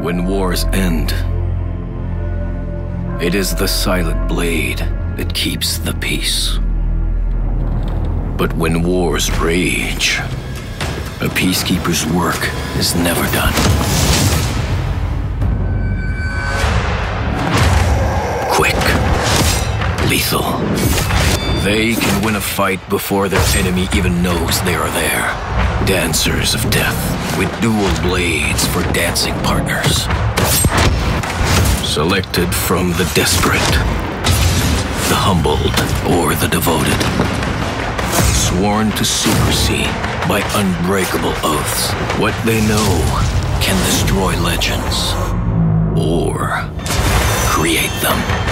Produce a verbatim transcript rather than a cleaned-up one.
When wars end, it is the silent blade that keeps the peace. But when wars rage, a peacekeeper's work is never done. Quick, lethal. They can win a fight before their enemy even knows they are there. Dancers of death with dual blades for dancing partners. Selected from the desperate, the humbled, or the devoted. Sworn to secrecy by unbreakable oaths. What they know can destroy legends or create them.